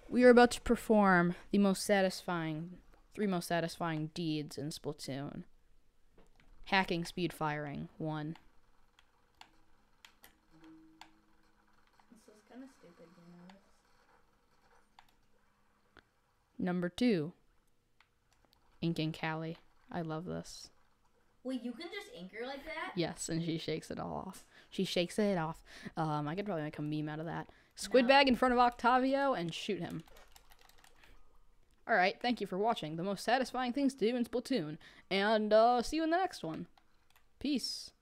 We are about to perform the three most satisfying deeds in Splatoon. Hacking speed firing, 1. This is kind of stupid, you know. Number 2, inking Callie. I love this. Wait, you can just ink her like that? Yes, and she shakes it all off. She shakes it off. I could probably make a meme out of that. Squid No. bag in front of Octavio and shoot him. Alright, thank you for watching the most satisfying things to do in Splatoon. And see you in the next one. Peace.